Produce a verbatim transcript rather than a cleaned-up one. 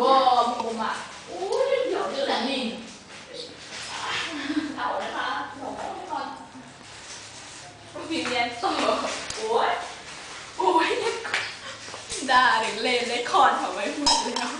ผมอ่ะอุ้ยเดี๋ยวเดี๋ยวแต่ลิงเอานะคะหนูก่อนมีเรียนต่อโอ้ยโอ้ยด่าหรือเล่นได้คอนทำไมพูดแล้ว